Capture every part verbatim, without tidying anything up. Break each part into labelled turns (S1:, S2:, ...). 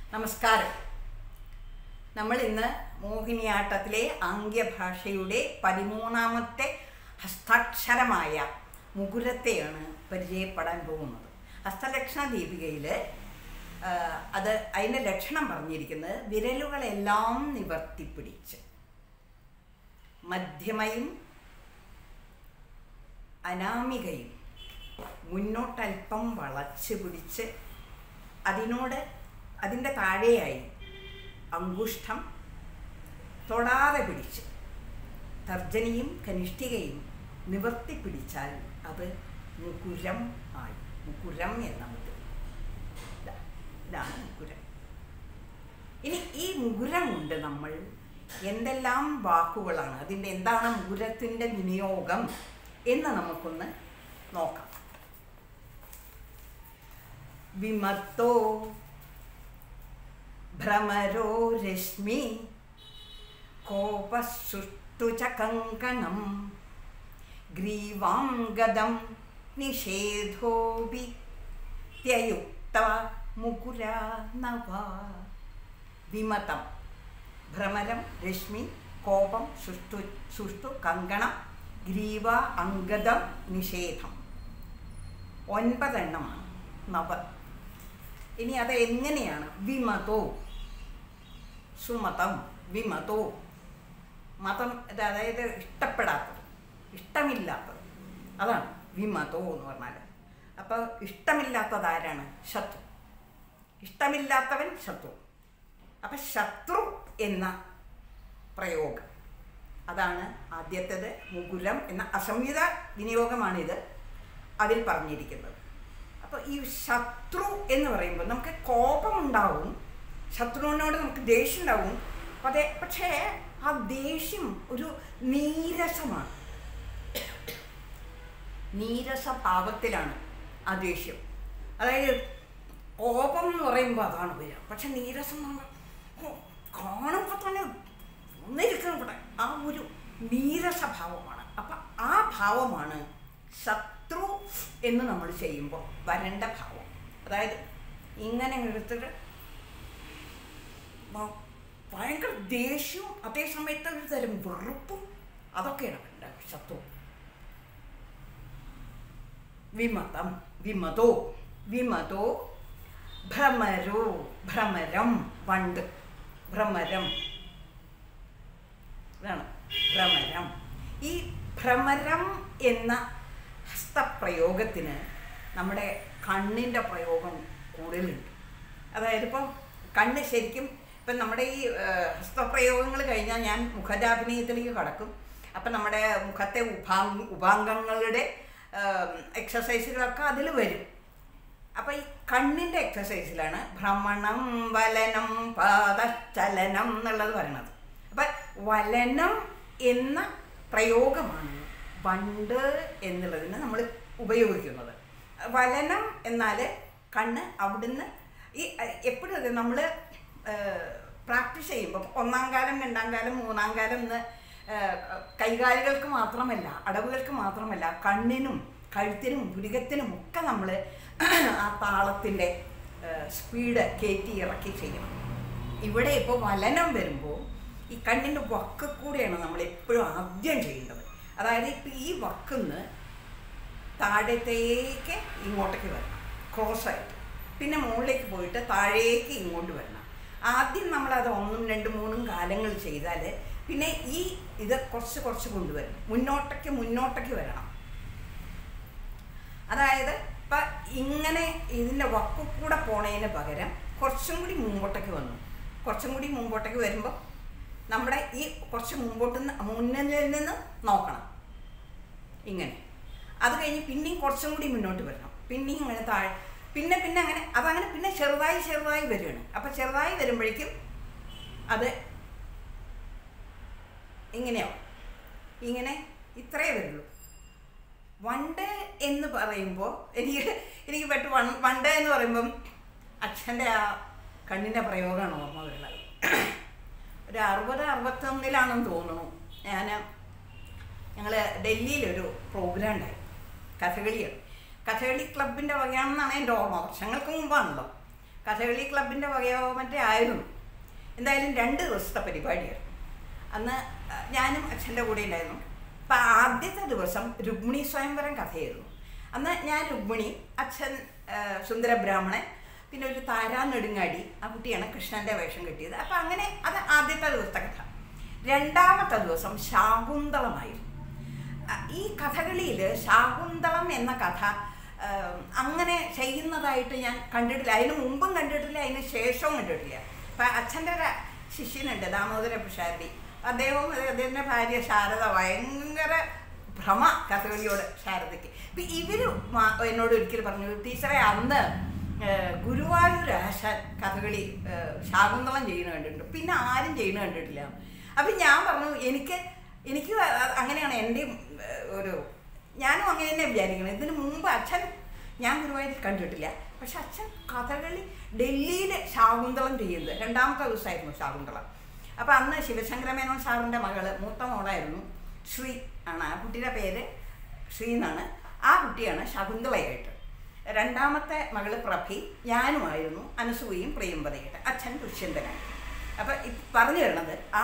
S1: നമസ്കാരം. നമ്മൾ ഇന്ന് മോഹിനിയാട്ടത്തിലെ ആംഗ്യഭാഷയുടെ പതിമൂന്നാമത്തെ ഹസ്താക്ഷരമായ മുകുരത്തെയാണ് പരിചയപ്പെടാൻ പോകുന്നത്. ഹസ്തലക്ഷണ ദീപികയിൽ അത് അതിൻ്റെ ലക്ഷണം പറഞ്ഞിരിക്കുന്നത് വിരലുകളെല്ലാം നിവർത്തിപ്പിടിച്ച് മധ്യമയും അനാമികയും മുന്നോട്ടൽപ്പം വളച്ച് പിടിച്ച് അതിനോട് അതിൻ്റെ താഴെയായി അങ്കുഷ്ഠം തൊടാതെ പിടിച്ച് തർജനിയും കനിഷ്ഠികയും നിവർത്തി പിടിച്ചാൽ അത് മുകുരം ആയി. മുകുരം എന്ന മുദ്ര. ഇതാണ് മുകുരം. ഇനി ഈ മുകുരം കൊണ്ട് നമ്മൾ എന്തെല്ലാം വാക്കുകളാണ്, അതിൻ്റെ എന്താണ് മുകുരത്തിൻ്റെ വിനിയോഗം എന്ന് നമുക്കൊന്ന് നോക്കാം. വിമത്തോ ഭ്രമരോ രശ്മി കോപസുഷ്ടു ച കങ്കണം ഗ്രീവാംഗദം നിഷേധോപി ത്യയുക്ത മുകുരാ നവ. വിമതം ഭ്രമരം രശ്മി കോപം സുഷ്ടു സുഷ്ടു കങ്കണം ഗ്രീവ അംഗദം നിഷേധം. ഒൻപതെണ്ണമാണ്. നവ. ഇനി അത് എങ്ങനെയാണ്? വിമതോ സുമതം. വിമതോ മതം, അതായത് ഇഷ്ടപ്പെടാത്തത്, ഇഷ്ടമില്ലാത്തത്, അതാണ് വിമതോ എന്ന് പറഞ്ഞാൽ. അപ്പോൾ ഇഷ്ടമില്ലാത്തത് ആരാണ്? ശത്രു. ഇഷ്ടമില്ലാത്തവൻ ശത്രു. അപ്പം ശത്രു എന്ന പ്രയോഗം, അതാണ് ആദ്യത്തേത്. മുകുരം എന്ന അസംയുത വിനിയോഗമാണിത് അതിൽ പറഞ്ഞിരിക്കുന്നത്. അപ്പോൾ ഈ ശത്രു എന്ന് പറയുമ്പോൾ നമുക്ക് കോപമുണ്ടാവും, ശത്രുവിനോട് നമുക്ക് ദേഷ്യം ഉണ്ടാവും. അതെ, പക്ഷേ ആ ദേഷ്യം ഒരു നീരസമാണ്, നീരസഭാവത്തിലാണ് ആ ദേഷ്യം. അതായത് കോപം എന്ന് പറയുമ്പോൾ അതാണ് വരിക, പക്ഷെ നീരസം നമ്മൾ കാണുമ്പോൾ തന്നെ ഒന്നിരിക്കണം കൂടെ, ആ ഒരു നീരസഭാവമാണ്. അപ്പം ആ ഭാവമാണ് ശത്രു എന്ന് നമ്മൾ ചെയ്യുമ്പോൾ വരേണ്ട ഭാവം. അതായത് ഇങ്ങനെ എടുത്തിട്ട് ഭയങ്കര ദേഷ്യവും അതേ സമയത്ത് ഒരു തരം വെറുപ്പും, അതൊക്കെയാണ് വേണ്ട ശത്രു. വിമതം വിമതോ വിമതോ ഭ്രമരോ ഭ്രമരം വണ്ട് ഭ്രമരം ഇതാണ് ഭ്രമരം. ഈ ഭ്രമരം എന്ന ഹസ്തപ്രയോഗത്തിന് നമ്മുടെ കണ്ണിൻ്റെ പ്രയോഗം കൂടുതലുണ്ട്. അതായത് ഇപ്പം കണ്ണ് ശരിക്കും ഇപ്പം നമ്മുടെ ഈ ഹസ്തപ്രയോഗങ്ങൾ കഴിഞ്ഞാൽ ഞാൻ മുഖജാഭിനയത്തിലേക്ക് കടക്കും. അപ്പം നമ്മുടെ മുഖത്തെ ഉപാംഗ ഉപാംഗങ്ങളുടെ എക്സസൈസുകളൊക്കെ അതിൽ വരും. അപ്പം ഈ കണ്ണിൻ്റെ എക്സസൈസിലാണ് ഭ്രമണം വലനം പാദചലനം എന്നുള്ളത് പറയുന്നത്. അപ്പം വലനം എന്ന പ്രയോഗമാണ് വണ്ട് എന്നുള്ളതിന് നമ്മൾ ഉപയോഗിക്കുന്നത്. വലനം എന്നാൽ കണ്ണ് അവിടുന്ന് ഈ എപ്പോഴും അതെ നമ്മൾ പ്രാക്ടീസ് ചെയ്യുമ്പം ഒന്നാം കാലം രണ്ടാം കാലം മൂന്നാം കാലം എന്ന് കൈകാലുകൾക്ക് മാത്രമല്ല, അടവുകൾക്ക് മാത്രമല്ല, കണ്ണിനും കഴുത്തിനും പുരികത്തിനും ഒക്കെ നമ്മൾ ആ താളത്തിൻ്റെ സ്പീഡ് കയറ്റി ഇറക്കി ചെയ്യണം. ഇവിടെ ഇപ്പോൾ വലനം വരുമ്പോൾ ഈ കണ്ണിൻ്റെ വക്ക് കൂടെയാണ് നമ്മൾ എപ്പോഴും ആദ്യം ചെയ്യേണ്ടത്. അതായത് ഇപ്പം ഈ വക്കുന്ന് താഴത്തേക്ക് ഇങ്ങോട്ടേക്ക് വരണം, ക്രോസായിട്ട്, പിന്നെ മുകളിലേക്ക് പോയിട്ട് താഴേക്ക് ഇങ്ങോട്ട് വരണം. ആദ്യം നമ്മളത് ഒന്നും രണ്ടും മൂന്നും കാലങ്ങൾ ചെയ്താൽ പിന്നെ ഈ ഇത് കുറച്ച് കുറച്ച് കൊണ്ടുവരണം, മുന്നോട്ടേക്ക് മുന്നോട്ടേക്ക് വരണം. അതായത് ഇപ്പം ഇങ്ങനെ ഇതിൻ്റെ വക്കു കൂടെ പോണതിന് പകരം കുറച്ചും കൂടി മുമ്പോട്ടേക്ക് വന്നു, കുറച്ചും കൂടി മുമ്പോട്ടേക്ക് വരുമ്പോൾ നമ്മുടെ ഈ കുറച്ച് മുമ്പോട്ട് മുന്നിൽ നിന്ന് നോക്കണം ഇങ്ങനെ. അത് കഴിഞ്ഞ് പിന്നെയും കുറച്ചും കൂടി മുന്നോട്ട് വരണം, പിന്നെയും ഇങ്ങനെ താഴെ, പിന്നെ പിന്നെ അങ്ങനെ അതങ്ങനെ പിന്നെ ചെറുതായി ചെറുതായി വരികയാണ്. അപ്പം ചെറുതായി വരുമ്പോഴേക്കും അത് ഇങ്ങനെയാവും, ഇങ്ങനെ ഇത്രയേ വരുള്ളൂ. വണ്ട് എന്ന് പറയുമ്പോൾ എനിക്ക് എനിക്ക് പെട്ടു വൺ വണ്ട് എന്ന് പറയുമ്പം അച്ഛൻ്റെ ആ കണ്ണിൻ്റെ പ്രയോഗമാണ് ഓർമ്മ വരുന്നത്. ഒരു അറുപത് അറുപത്തൊന്നിലാണെന്ന് തോന്നുന്നു, ഞാൻ ഞങ്ങൾ ഡൽഹിയിലൊരു പ്രോഗ്രാം ഉണ്ടായി, കഥകളിയാണ്. കഥകളി ക്ലബിൻ്റെ വകയാണെന്നാണ് എൻ്റെ ഓർമ്മ, വർഷങ്ങൾക്ക് മുമ്പാണല്ലോ. കഥകളി ക്ലബിൻ്റെ വകയോ മറ്റേ ആയിരുന്നു. എന്തായാലും രണ്ട് ദിവസത്തെ പരിപാടിയായിരുന്നു. അന്ന് ഞാനും അച്ഛൻ്റെ കൂടെ ഉണ്ടായിരുന്നു. അപ്പം ആദ്യത്തെ ദിവസം രുക്മിണി സ്വയംവരം കഥയായിരുന്നു. അന്ന് ഞാൻ രുക്മിണി, അച്ഛൻ സുന്ദരബ്രാഹ്മണൻ, പിന്നെ ഒരു താരാ നെടുങ്ങാടി, ആ കുട്ടിയാണ് കൃഷ്ണൻ്റെ വേഷം കിട്ടിയത്. അപ്പം അങ്ങനെ അത് ആദ്യത്തെ ദിവസത്തെ കഥ. രണ്ടാമത്തെ ദിവസം ശാകുന്തളമായിരുന്നു. ഈ കഥകളിയിൽ ശാകുന്തളം എന്ന കഥ അങ്ങനെ ചെയ്യുന്നതായിട്ട് ഞാൻ കണ്ടിട്ടില്ല. അതിന് മുമ്പും കണ്ടിട്ടില്ല, അതിന് ശേഷവും കണ്ടിട്ടില്ല. അപ്പം അച്ഛൻ്റെ ഒരു ശിഷ്യനുണ്ട് ദാമോദര പിഷാരടി. അദ്ദേഹവും അദ്ദേഹത്തിൻ്റെ ഭാര്യ ശാരദ ഭയങ്കര ഭ്രമ കഥകളിയോട് ശാരദയ്ക്ക്. ഇപ്പം ഇവർ എന്നോട് ഒരിക്കൽ പറഞ്ഞു, ടീച്ചറെ അന്ന് ഗുരുവായൂർ ആശാൻ കഥകളി ശാകുന്തളം ചെയ്യുന്ന കണ്ടിട്ടുണ്ട്, പിന്നെ ആരും ചെയ്യുന്ന കണ്ടിട്ടില്ല. അപ്പം ഞാൻ പറഞ്ഞു, എനിക്ക് എനിക്ക് അങ്ങനെയാണ് എൻ്റെ ഒരു, ഞാനും അങ്ങനെ തന്നെ വിചാരിക്കണം. ഇതിന് മുമ്പ് അച്ഛൻ ഞാൻ ഗുരുവായൂരിൽ കണ്ടിട്ടില്ല, പക്ഷെ അച്ഛൻ കഥകളി ഡൽഹിയിൽ ശാകുന്തളം ചെയ്യുന്നത് രണ്ടാമത്തെ ദിവസമായിരുന്നു ശാകുന്തളം. അപ്പം അന്ന് ശിവശങ്കരമേനോൻ സാറിൻ്റെ മകള് മൂത്ത മോളായിരുന്നു, ശ്രീ ആണ് ആ കുട്ടിയുടെ പേര്, ശ്രീ എന്നാണ്. ആ കുട്ടിയാണ് ശകുന്തളയായിട്ട്. രണ്ടാമത്തെ മകള് പ്രഭി, ഞാനുമായിരുന്നു അനസൂയയും പ്രിയമ്പതയായിട്ട്. അച്ഛൻ ദുഷ്യന്തനായിട്ട്. അപ്പം പറഞ്ഞു തരണത് ആ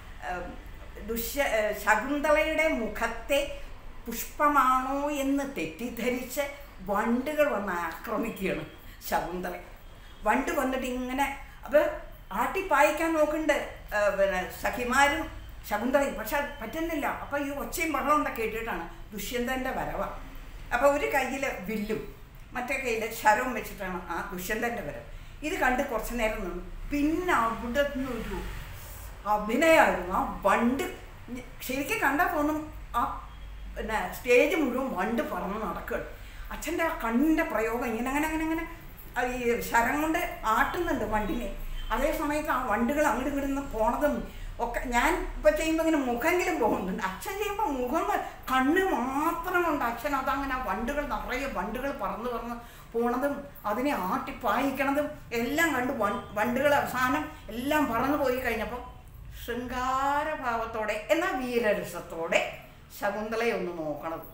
S1: ദുഷ്യ ശകുന്തളയുടെ മുഖത്തെ പുഷ്പമാണോ എന്ന് തെറ്റിദ്ധരിച്ച് വണ്ടുകൾ വന്ന് ആക്രമിക്കുകയാണ് ശകുന്തള. വണ്ട് വന്നിട്ട് ഇങ്ങനെ അപ്പോൾ ആട്ടിപ്പായിക്കാൻ നോക്കുന്നുണ്ട് പിന്നെ സഖിമാരും ശകുന്തളയും, പക്ഷെ അത് പറ്റുന്നില്ല. അപ്പോൾ ഈ ഒച്ചയും ബഹളം ഉണ്ടൊക്കെ കേട്ടിട്ടാണ് ദുഷ്യന്തൻ്റെ വരവാണ്. അപ്പോൾ ഒരു കയ്യിൽ വില്ലും മറ്റേ കയ്യിൽ ശരവും വെച്ചിട്ടാണ് ആ ദുഷ്യന്തൻ്റെ വരവ്. ഇത് കണ്ട് കുറച്ച് നേരം നിന്നു. പിന്നെ അവിടെ നിന്നൊരു അഭിനയമായിരുന്നു. ആ വണ്ട് ശരിക്കും കണ്ടാൽ തോന്നും ആ പിന്നെ സ്റ്റേജ് മുഴുവൻ വണ്ട് പറന്ന് നടക്കുകയാണ്. അച്ഛൻ്റെ ആ കണ്ണിൻ്റെ പ്രയോഗം ഇങ്ങനെ അങ്ങനെ അങ്ങനെ അങ്ങനെ ഈ ശരം കൊണ്ട് ആട്ടുന്നുണ്ട് വണ്ടിനെ. അതേ സമയത്ത് ആ വണ്ടുകൾ അങ്ങോട്ട് ഇങ്ങോട്ട് പോണതും ഒക്കെ ഞാൻ ഇപ്പം ചെയ്യുമ്പോൾ ഇങ്ങനെ മുഖമെങ്കിലും പോകുന്നുണ്ട്. അച്ഛൻ ചെയ്യുമ്പോൾ മുഖം കണ്ണ് മാത്രം കൊണ്ട് അച്ഛൻ അതങ്ങനെ വണ്ടുകൾ നിറയെ വണ്ടുകൾ പറന്ന് പറന്ന് പോണതും അതിനെ ആട്ടിപ്പായിക്കണതും എല്ലാം കണ്ട് വണ്ടുകൾ അവസാനം എല്ലാം പറന്നു പോയി കഴിഞ്ഞപ്പം ശൃംഗാരഭാവത്തോടെ എന്നാൽ വീരരസത്തോടെ ശകുന്തളയെ ഒന്ന് നോക്കണത്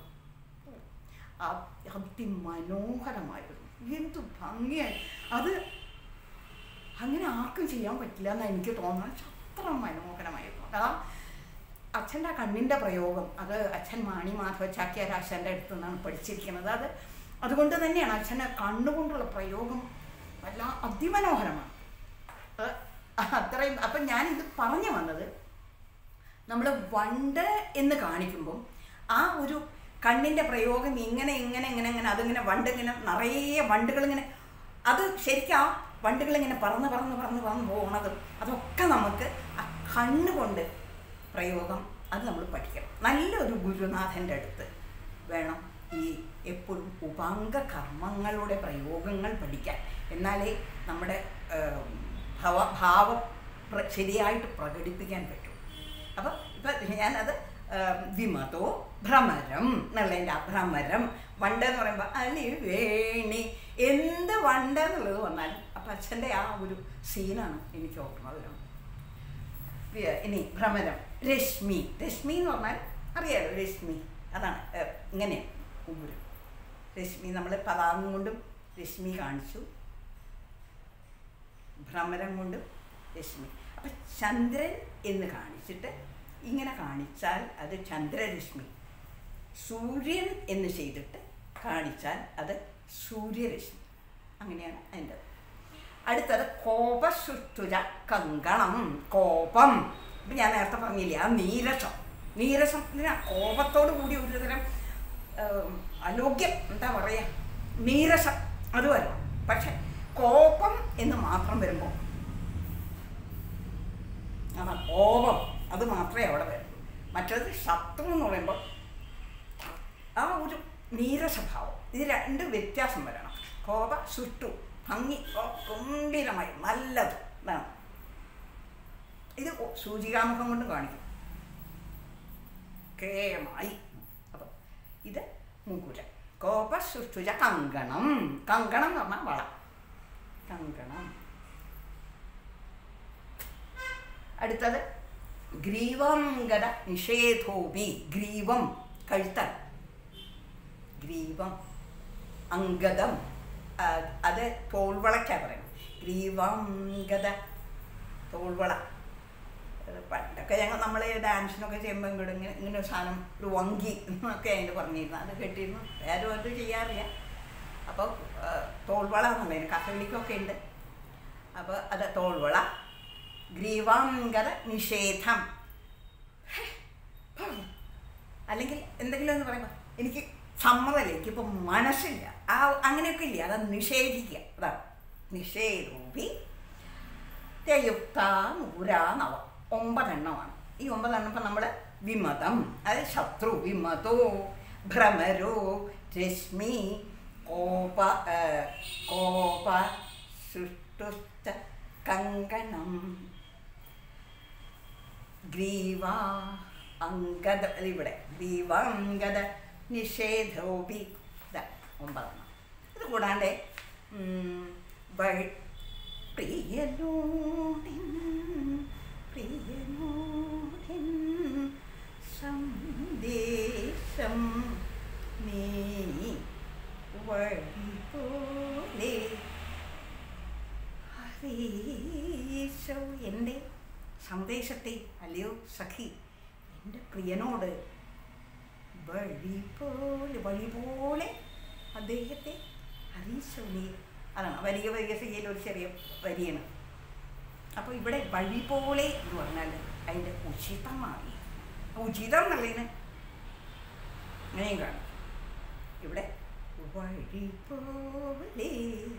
S1: അതിമനോഹരമായിരുന്നു. എന്തു ഭംഗിയായി! അത് അങ്ങനെ ആർക്കും ചെയ്യാൻ പറ്റില്ല എന്നാണ് എനിക്ക് തോന്നുന്നത്. അത്ര മനോഹരമായിരുന്നു. അതാ അച്ഛൻ്റെ കണ്ണിൻ്റെ പ്രയോഗം. അത് അച്ഛൻ മാണി മാധവ ചാക്യാരാശാൻ്റെ അടുത്ത് നിന്നാണ് പഠിച്ചിരിക്കുന്നത്. അത് അതുകൊണ്ട് തന്നെയാണ് അച്ഛൻ്റെ കണ്ണുകൊണ്ടുള്ള പ്രയോഗം വല്ല അതിമനോഹരമാണ്. അത്രയും. അപ്പം ഞാനിത് പറഞ്ഞു വന്നത്, നമ്മൾ വണ്ട് എന്ന് കാണിക്കുമ്പം ആ ഒരു കണ്ണിൻ്റെ പ്രയോഗം ഇങ്ങനെ ഇങ്ങനെ ഇങ്ങനെ ഇങ്ങനെ അതിങ്ങനെ വണ്ടിങ്ങനെ നിറയെ വണ്ടുകളിങ്ങനെ, അത് ശരിക്കും ആ വണ്ടുകളിങ്ങനെ പറന്ന് പറന്ന് പറന്ന് പറന്ന് പോകുന്നതും അതൊക്കെ നമുക്ക് ആ കണ്ണുകൊണ്ട് പ്രയോഗം അത് നമ്മൾ പഠിക്കണം. നല്ലൊരു ഗുരുനാഥൻ്റെ അടുത്ത് വേണം ഈ എപ്പോഴും ഉപാംഗ കർമ്മങ്ങളുടെ പ്രയോഗങ്ങൾ പഠിക്കാൻ. എന്നാലേ നമ്മുടെ ഭവ ഭാവം ശരിയായിട്ട് പ്രകടിപ്പിക്കാൻ പറ്റും. അപ്പം ഇപ്പം ഞാനത് വിമതോ ഭ്രമരം എന്നുള്ളതിൻ്റെ അഭ്രമരം വണ്ട് എന്ന് പറയുമ്പോൾ അലി വേണി എന്ത് വണ്ട് എന്നുള്ളത് വന്നാലും അപ്പം അച്ഛൻ്റെ ആ ഒരു സീനാണ് എനിക്ക് ഓർക്കുന്നത്. ഇനി ഭ്രമരം. രശ്മി. രശ്മി എന്ന് പറഞ്ഞാൽ അറിയാലോ, രശ്മി അതാണ് ഇങ്ങനെയാണ് ഉമ്മൂര്. രശ്മി നമ്മൾ പതാകം കൊണ്ടും രശ്മി കാണിച്ചു, ഭ്രമരം കൊണ്ടും രശ്മി. അപ്പം ചന്ദ്രൻ എന്ന് കാണിച്ചിട്ട് ഇങ്ങനെ കാണിച്ചാൽ അത് ചന്ദ്രരശ്മി. സൂര്യൻ എന്ന് ചെയ്തിട്ട് കാണിച്ചാൽ അത് സൂര്യരശ്മി. അങ്ങനെയാണ് അതിൻ്റെ. അടുത്തത് കോപസുത്തുര കങ്കണം. കോപം. ഇപ്പം ഞാൻ നേരത്തെ പറഞ്ഞില്ലേ, ആ നീരസം. നീരസം ഇതിനാ കോപത്തോടു കൂടി ഒരുതരം അലോഗ്യം, എന്താ പറയുക, നീരസം അത് വരണം. പക്ഷെ കോപം എന്ന് മാത്രം വരുമ്പോൾ അതാ കോപം, അത് മാത്രമേ അവിടെ വരും. മറ്റേത് ശത്രു എന്ന് പറയുമ്പോൾ ആ ഒരു നീരസഭാവം, ഇത് രണ്ട് വ്യത്യാസം വരണം. കോപ സുട്ടു ഭംഗി ഗംഭീരമായി നല്ലത് വേണം. ഇത് സൂചികാമുഖം കൊണ്ട് കാണിക്കും കേമായി. അപ്പം ഇത് മുകുരം. കോപ സുഷ്ടുജ കങ്കണം. കങ്കണം എന്ന് പറഞ്ഞാൽ വള. കങ്കണം. അടുത്തത് ഗ്രീവംഗത നിഷേധോപി. ഗ്രീവം കഴുത്തൽ. ഗ്രീവം. അംഗതം അത് തോൾവളയ്ക്കാണ് പറയുന്നത്. ഗ്രീവാംഗത തോൾവള. പണ്ടൊക്കെ ഞങ്ങൾ നമ്മൾ ഡാൻസിനൊക്കെ ചെയ്യുമ്പോൾ ഇങ്ങോട്ട് ഇങ്ങനെ ഇങ്ങനെ ഒരു സാധനം ഒരു വങ്കി എന്നൊക്കെ അതിൻ്റെ പറഞ്ഞിരുന്നു. അത് കേട്ടിരുന്നു. വേറെ അത് ചെയ്യാറില്ല. അപ്പോൾ തോൾവള എന്നുള്ളതിന് കഥകളിക്കൊക്കെ ഉണ്ട്. അപ്പോൾ അത് തോൾവള. ഗ്രീവാംഗത നിഷേധം. അല്ലെങ്കിൽ എന്തെങ്കിലും എന്ന് പറയുമ്പോൾ എനിക്ക് സമ്മതമില്ല, എനിക്കിപ്പോൾ മനസ്സില്ല, ആ അങ്ങനെയൊക്കെ ഇല്ല. അത് നിഷേധിക്കുക. അതാണ് നിഷേധോപി യുക്ത നൂരാ നവ. ഒമ്പതെണ്ണമാണ്. ഈ ഒമ്പതെണ്ണം ഇപ്പം നമ്മൾ വിമതം, അത് ശത്രു, വിമതോ, ഭ്രമരോ, രശ്മി, കോപ, കോപ, സുഷ്ടുശ്ച, കങ്കണം, ഗ്രീവ, അങ്കദ. ഇവിടെ ഗ്രീവ, അങ്കദ, നിഷേധോപി. ഇതാ ഒമ്പതെണ്ണം. ഇത് കൂടാണ്ട് പ്രിയനോടിൻ പ്രിയനോടിൻ സന്ദേശം നീ വഴി പോലെ അറിയിച്ചോ. എൻ്റെ സന്ദേശത്തെ അല്ലയോ സഖി, എൻ്റെ പ്രിയനോട് വഴി പോലെ വഴി പോലെ അദ്ദേഹത്തെ അറിയിച്ചോ നീ. അതാണ് വരിക വരിക സഖിയിൽ ഒരു ചെറിയ വരിയാണ്. അപ്പോൾ ഇവിടെ വഴി പോലെ എന്ന് പറഞ്ഞാൽ അതിൻ്റെ ഉചിതമായി, ഉചിതം എന്നുള്ളതിന് അങ്ങനെയും കാണും. ഇവിടെ വഴി പോലെ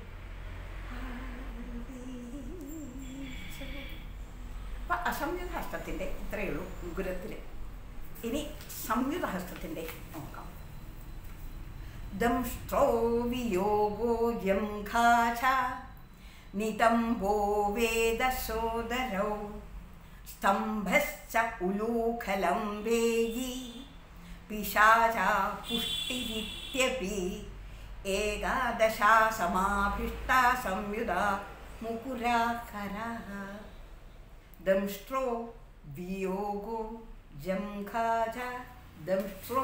S1: അപ്പം അസംയുത ഹസ്തത്തിൻ്റെ ഇത്രയേ ഉള്ളൂ ഗുരത്തിൽ. ഇനി സംയുത ഹസ്തത്തിൻ്റെ നോക്കാം. ദംഷ്ട്രോ വിയോഗോ ജംഘാച നിതംബോ വേദസോദരോ സ്തംഭശ്ച ഉലൂഖലം വേയി പിശാച പുഷ്ടിരിത്യപി ഏകാദശാ സമാഭിഷ്ട സംയുത മുകുരാഖരഃ. ദംഷ്ട്രോ വിയോഗോ ജംഘാച. ദംഷ്ട്രോ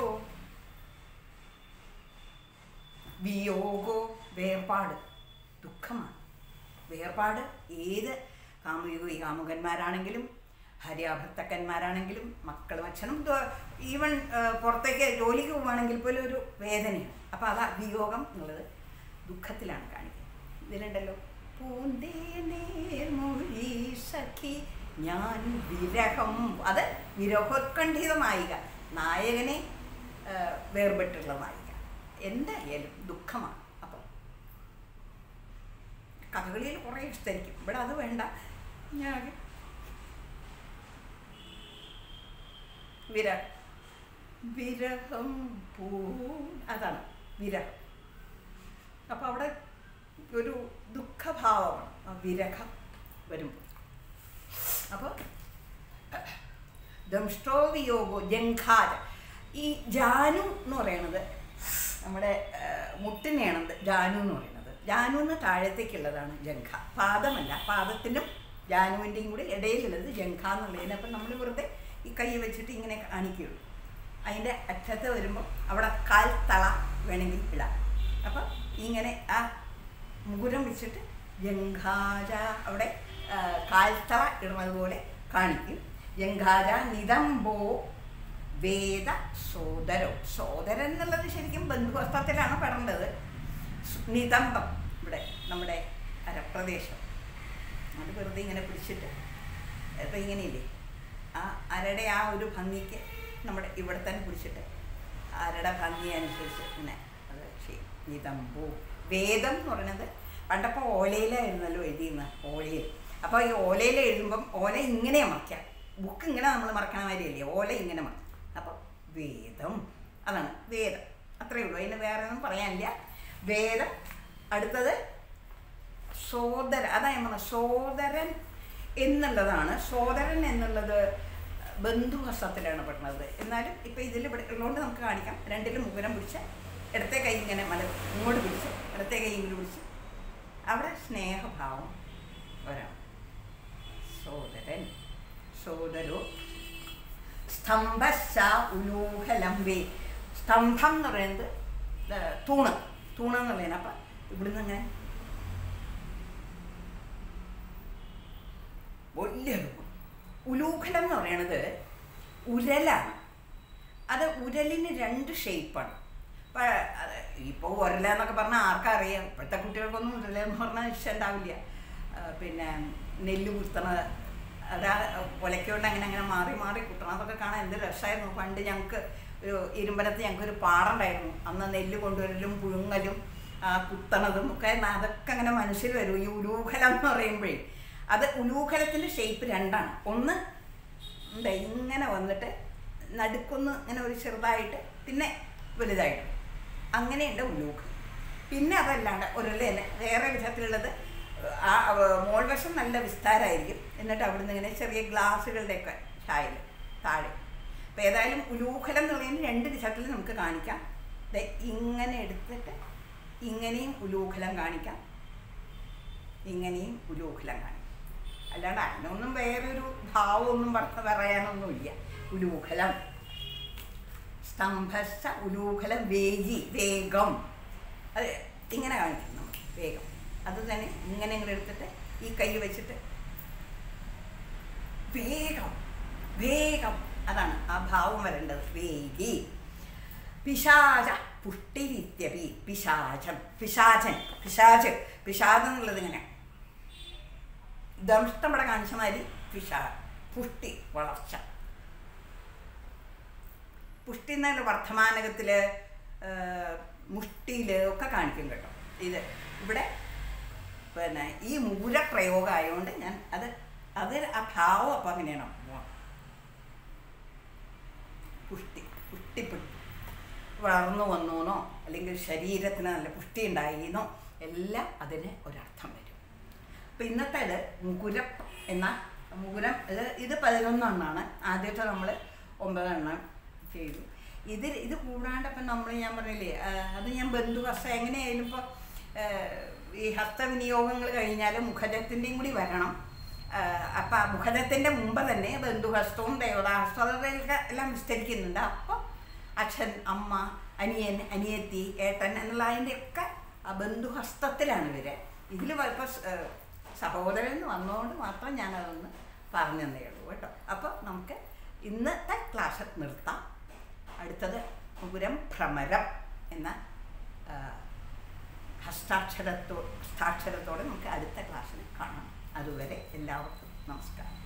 S1: വിയോഗോ വേർപാട്, ദുഃഖമാണ്. വേർപാട് ഏത് കാമുകി കാമുകന്മാരാണെങ്കിലും ഭാര്യാഭർത്തക്കന്മാരാണെങ്കിലും മക്കളും അച്ഛനും ഈവൻ പുറത്തേക്ക് ജോലിക്ക് പോവുകയാണെങ്കിൽ പോലും ഒരു വേദനയാണ്. അപ്പോൾ അതാ വിയോഗം എന്നുള്ളത് ദുഃഖത്തിലാണ് കാണിക്കുന്നത്. ഇതിലുണ്ടല്ലോ പൂന്തേനേർമൊഴി സഖി ഞാൻ വിരഹം. അത് വിരഹോത്കണ്ഠിത നായിക, നായകനെ വേർപെട്ടുള്ള നായിക. എന്തായാലും ദുഃഖമാണ്. അപ്പം കഥകളിയിൽ കുറേ ഇഷ്ടമായിരിക്കും. ഇവിടെ അത് വേണ്ട. ഞാൻ വിര വിരഹം പൂ, അതാണ് വിരഹം. അപ്പം അവിടെ ഒരു ദുഃഖഭാവമാണ് ആ വിരഹം വരുമ്പോൾ. അപ്പോൾ ദംഷ്ട്രോ വിയോഗോ ജംഘാച. ഈ ജാനു എന്ന് പറയുന്നത് നമ്മുടെ മുട്ടിനെയാണ് ജാനു എന്ന് പറയുന്നത്. ജാനുവിന് താഴത്തേക്കുള്ളതാണ് ജംഘ, പാദമല്ല. പാദത്തിനും ജാനുവിൻ്റെയും കൂടി ഇടയിലുള്ളത് ജംഘ എന്നുള്ളതിന്. അപ്പം നമ്മൾ വെറുതെ ഈ കൈ വെച്ചിട്ട് ഇങ്ങനെ കാണിക്കുകയുള്ളൂ. അതിൻ്റെ അറ്റത്ത് വരുമ്പോൾ അവിടെ കാൽ തള വേണമെങ്കിൽ ഇടാം. അപ്പം ഇങ്ങനെ ആ മുകുരം വെച്ചിട്ട് ജംഘാജ അവിടെ കാൽത്തള ഇടുന്നത് പോലെ കാണിക്കും. ജംഘാജ നിതംബോ വേദ സോദരോ. സോദരൻ എന്നുള്ളത് ശരിക്കും ബന്ധുഹസ്തത്തിലാണ് പെടേണ്ടത്. നിതംബം ഇവിടെ നമ്മുടെ അരപ്രദേശം, അത് വെറുതെ ഇങ്ങനെ പിടിച്ചിട്ട് ഇപ്പം ഇങ്ങനെയില്ലേ, ആ അരയുടെ ആ ഒരു ഭംഗിക്ക് നമ്മുടെ ഇവിടെ തന്നെ പിടിച്ചിട്ട് അരയുടെ ഭംഗി അനുസരിച്ച് ഇങ്ങനെ അത് ചെയ്യും. നിതംബോ. വേദം എന്ന് പറയുന്നത് പണ്ടപ്പോൾ ഓലയിലായിരുന്നല്ലോ എഴുതിയിരുന്നത്, ഓലയിൽ. അപ്പോൾ ഈ ഓലയിൽ എഴുതുമ്പം ഓല ഇങ്ങനെ മറയ്ക്കാം. ബുക്ക് ഇങ്ങനെ നമ്മൾ മറക്കണ മാതിരിയല്ലേ, ഓല ഇങ്ങനെ മറക്കും. അപ്പോൾ വേദം, അതാണ് വേദം. അത്രയേ ഉള്ളൂ, അതിന് വേറെ ഒന്നും പറയാനില്ല. വേദം. അടുത്തത് സോദര. അതാ ഞാൻ പറഞ്ഞത്, സോദരൻ എന്നുള്ളതാണ്. സോദരൻ എന്നുള്ളത് ബന്ധുഹസ്തത്തിലാണ് പെടുന്നത്. എന്നാലും ഇപ്പം ഇതിൽ ഇവിടെ ഉള്ളതുകൊണ്ട് നമുക്ക് കാണിക്കാം. രണ്ടിലും മുകുരം പിടിച്ച് ഇടത്തെ കൈ ഇങ്ങനെ മല ഇങ്ങോട്ട് പിടിച്ച് ഇടത്തെ കൈ ഇങ്ങോട്ട് പിടിച്ച് അവിടെ സ്നേഹഭാവം വരാം. സോദരൻ, സോദരോ. സ്തംഭശ്ച ഉലൂഹലംബേ. സ്തംഭം എന്ന് പറയുന്നത് തൂണ്, തൂണെന്നുള്ളതിന്. അപ്പം ഇവിടുന്ന് ഇങ്ങനെ വലിയ രൂപം. ഉലൂഖലം എന്ന് പറയുന്നത് ഉരലാണ്. അത് ഉരലിന് രണ്ട് ഷേപ്പാണ്. ഇപ്പം ഇപ്പോൾ ഉരല എന്നൊക്കെ പറഞ്ഞാൽ ആർക്കറിയാം? ഇപ്പോഴത്തെ കുട്ടികൾക്കൊന്നും ഉരല എന്ന് പറഞ്ഞാൽ ഇഷ്ടം ഉണ്ടാവില്ല. പിന്നെ നെല്ല് കുത്തണത് അതാ ഒലയ്ക്കൊണ്ട് അങ്ങനെ അങ്ങനെ മാറി മാറി കുട്ടണതൊക്കെ കാണാൻ എന്ത് രസമായിരുന്നു. പണ്ട് ഞങ്ങൾക്ക് ഒരു ഇരുമ്പനത്ത് ഞങ്ങൾക്കൊരു പാടുണ്ടായിരുന്നു. അന്ന് നെല്ല് കൊണ്ടുവരലും പുഴുങ്ങലും കുത്തണതും ഒക്കെ അതൊക്കെ അങ്ങനെ മനസ്സിൽ വരും. ഈ ഉലൂഖലം എന്ന് പറയുമ്പോഴേ അത് ഉലൂഖലത്തിൻ്റെ ഷേപ്പ് രണ്ടാണ്. ഒന്ന് എന്താ ഇങ്ങനെ വന്നിട്ട് നടുക്കൊന്ന് ഇങ്ങനെ ഒരു ചെറുതായിട്ട് പിന്നെ വലുതായിട്ട് അങ്ങനെയുണ്ട് ഉലൂഖലം. പിന്നെ അതല്ലാണ്ട് ഉരല തന്നെ വേറെ വിധത്തിലുള്ളത് ആ മോൾവശം നല്ല വിസ്താരമായിരിക്കും. എന്നിട്ട് അവിടുന്ന് ഇങ്ങനെ ചെറിയ ഗ്ലാസ്സുകളുടെയൊക്കെ ഛായയിൽ താഴെ. അപ്പോൾ ഏതായാലും ഉലൂഖലം എന്ന് പറയുന്നത് രണ്ട് വിധത്തിൽ നമുക്ക് കാണിക്കാം. ഇങ്ങനെ എടുത്തിട്ട് ഇങ്ങനെയും ഉലൂഖലം കാണിക്കാം, ഇങ്ങനെയും ഉലൂഖലം കാണിക്കാം. അല്ലാണ്ട് അതിനൊന്നും വേറൊരു ഭാവമൊന്നും പറഞ്ഞ് പറയാനൊന്നുമില്ല. ഉലൂഖലം സ്തംഭസ്ഥ ഉലൂഖലം വേഗി വേഗം അത് ഇങ്ങനെ കാണിക്കും നമ്മൾ വേഗം. അത് തന്നെ ഇങ്ങനെ ഇങ്ങനെ എടുത്തിട്ട് ഈ കൈ വെച്ചിട്ട് വേഗം വേഗം അതാണ് ആ ഭാവം വരേണ്ടത്. വേഗി. പിശാച പുഷ്ടിരിത്യപി പിശാചം പിശാചൻ പിശാച് പിശാചം എന്നുള്ളത് ഇങ്ങനെ ദംഷ്ടം ഇവിടെ കാണിച്ച മാതിരി പിശാ പുഷ്ടി വളർച്ച. പുഷ്ടി എന്നല്ല വർത്തമാനകത്തിൽ മുഷ്ടിയിൽ ഒക്കെ കാണിക്കും കേട്ടോ. ഇത് ഇവിടെ പിന്നെ ഈ മൂലപ്രയോഗം ആയതുകൊണ്ട് ഞാൻ അത് അത് ആ ഭാവം അപ്പം അങ്ങനെയാണ്. പുഷ്ടി പുഷ്ടിപ്പെട്ടി വളർന്നു വന്നോന്നോ അല്ലെങ്കിൽ ശരീരത്തിന് നല്ല പുഷ്ടി ഉണ്ടായിന്നോ എല്ലാം അതിന് ഒരർത്ഥം വരും. അപ്പം ഇന്നത്തേത് മുകുരം എന്ന മുകുരം ഇത് ഇത് പതിനൊന്നെണ്ണമാണ്. ആദ്യത്തെ നമ്മൾ ഒമ്പതെണ്ണം ചെയ്തു. ഇത് ഇത് കൂടാണ്ട് ഇപ്പം നമ്മൾ ഞാൻ പറഞ്ഞില്ലേ അത് ഞാൻ ബന്ധുഹസ്ത എങ്ങനെയായാലും ഇപ്പോൾ ഈ ഹസ്തവിനിയോഗങ്ങൾ കഴിഞ്ഞാൽ മുഖജത്തിൻ്റെയും കൂടി വരണം. അപ്പം മുഖജത്തിൻ്റെ മുമ്പ് തന്നെ ബന്ധുഹസ്തവും ദേവതാഹസ്തവും അതൊക്കെ എല്ലാം വിസ്തരിക്കുന്നുണ്ട്. അപ്പോൾ അച്ഛൻ, അമ്മ, അനിയൻ, അനിയത്തി, ഏട്ടൻ എന്നുള്ള അതിൻ്റെയൊക്കെ ആ ബന്ധുഹസ്തത്തിലാണ് ഇവർ. ഇതിൽ ഇപ്പോൾ സഹോദരൻ എന്ന് വന്നതുകൊണ്ട് മാത്രം ഞാനതൊന്ന് പറഞ്ഞു തന്നേ ഉള്ളൂ കേട്ടോ. അപ്പോൾ നമുക്ക് ഇന്നത്തെ ക്ലാസ് നിർത്താം. അടുത്തത് മുകുരം ഭ്രമരം എന്ന ഹസ്താക്ഷരത്തോ ഹസ്താക്ഷരത്തോടെ നമുക്ക് അടുത്ത ക്ലാസ്സിൽ കാണാം. അതുവരെ എല്ലാവർക്കും നമസ്കാരം.